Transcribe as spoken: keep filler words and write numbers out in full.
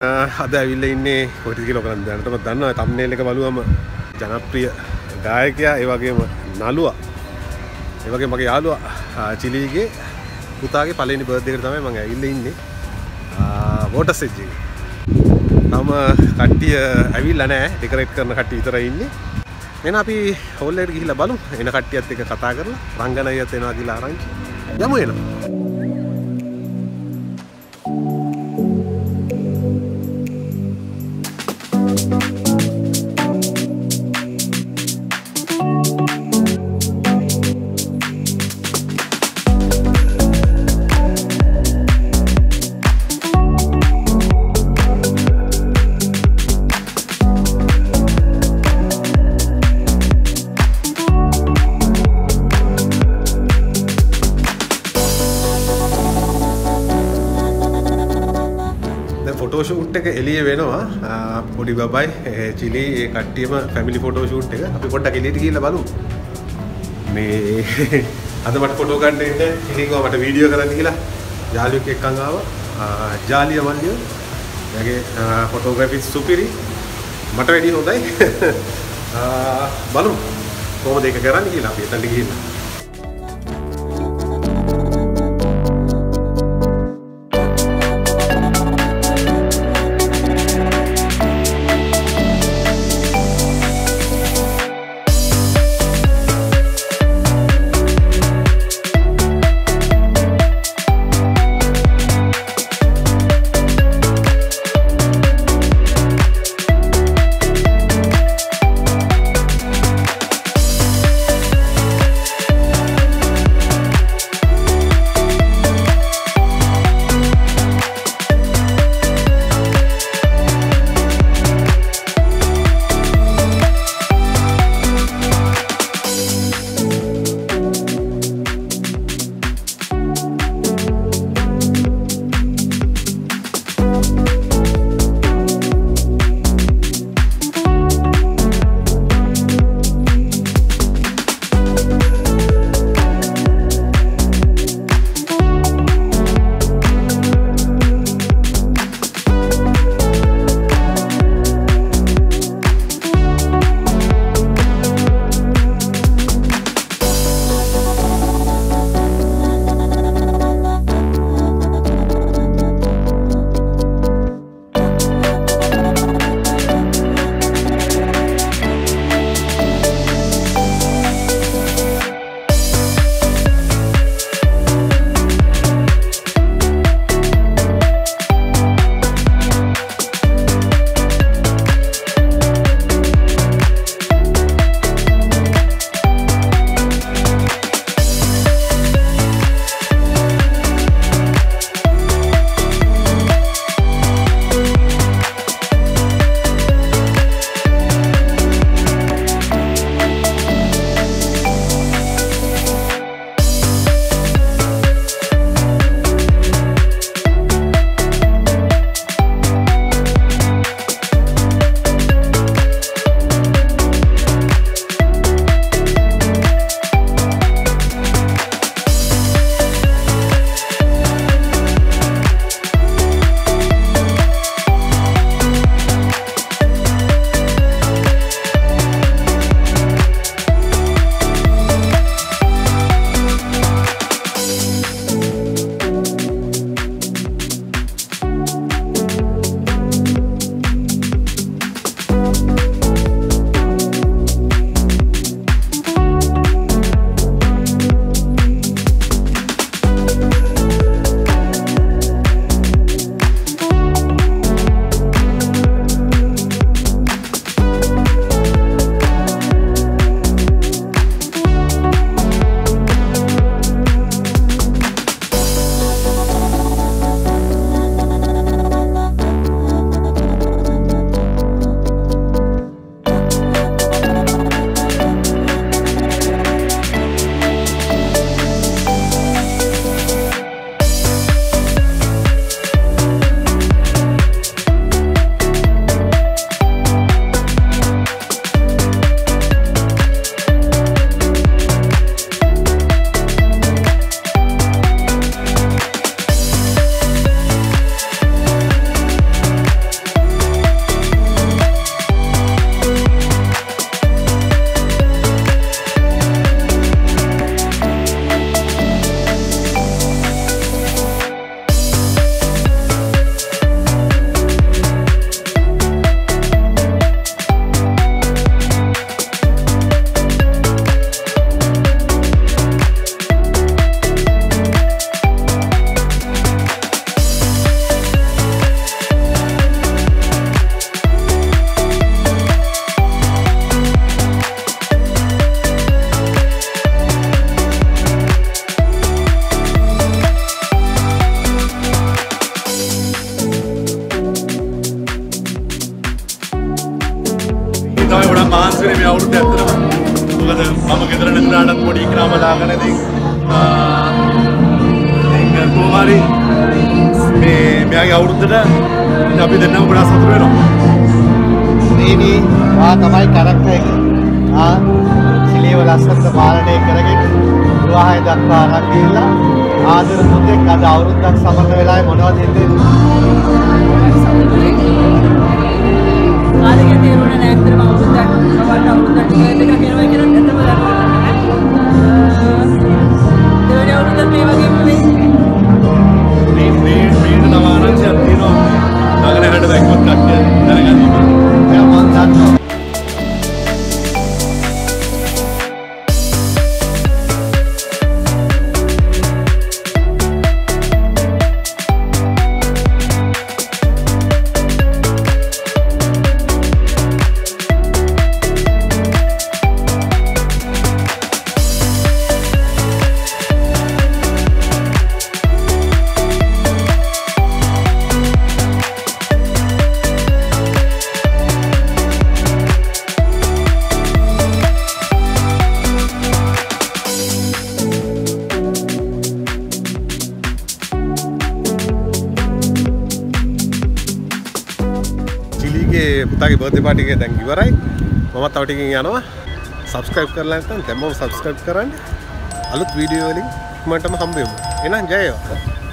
අද ඇවිල්ලා ඉන්නේ කොහෙද කියලා ඔයගලන් දැනටම දන්නවා thumbnail එක බලුවම ජනප්‍රිය ගායකයා ඒ වගේම නළුවා ඒ වගේම මගේ යාළුවා චිලිගේ පුතාගේ පළවෙනි බර්ත්ඩේ එකට තමයි මම ඇවිල්ලා ඉන්නේ වෝටර් සෙජ් එකේ. තම කට්ටිය ඇවිල්ලා නැහැ ඩෙකොරේට් කරන කට්ටිය විතරයි ඉන්නේ. එහෙනම් අපි හෝල් එකට ගිහිල්ලා බලමු. එන කට්ටියත් එක්ක කතා කරලා රංගනයියත් එනවා කියලා ආරංචි. යමු එනවා. ෆොටෝ ෂූට් එක එළිය වෙනවා පොඩි බබයි චිලි ඒ කට්ටියම ෆැමිලි ෆොටෝ ෂූට් එක අපි පොඩ්ඩක් එළියට ගිහිල්ලා බලමු මේ අද මට ෆොටෝ ගන්න ඉන්න චිලි ගාව මට වීඩියෝ කරන්න කියලා යාළුවෙක් එක්කන් ආවා ජාලිය මල්ලියෝ එයාගේ ෆොටෝග්‍රැෆි සුපිරි මට වැඩි හොඳයි බලමු කොහොමද ඒක කරන්නේ කියලා අපි එතනට ගිහිල්ලා ළඟට ඉතින් ඉතින් කොහොමරි මේ මෙයාගේ අවුරුද්දට අපි දෙන්නම ගොඩාක් සතුටු වෙනවා. නීනී ආ තමයි කැරක්ටර් එක. ආ චිලිව ලස්සනට පාලනය කරගෙන විවාහය දක්වා අරන් ගිහිල්ලා ආදර පුතෙක් අද අවුරුද්දක් සමරන වෙලාවේ මොනවද හිතේ? ආදගේ තේරුණා නෑ ඇත්තටම අවුරුද්දක් සමහරට අවුරුද්දක් දෙකක් යනවා කියලා ඇත්තම දන්නවා. දෙවෙනි අවුරුද්දත් මේ වගේම වෙයි. මේ මේ මේ තව ආරංචියක් තියෙනවා. ළඟට හැඩ දැක්කොත් කට්ටිය දැනගන්න. මම දන්නවා. පුතාගේ බර්ත්ඩේ පාටි එක දැන් ඉවරයි. මම තව ටිකකින් යනවා. subscribe කරලා නැත්නම් දැන්ම subscribe කරන්න. අලුත් වීඩියෝ වලින් මටම හම්බ වෙමු. එහෙනම් ජය වේවා.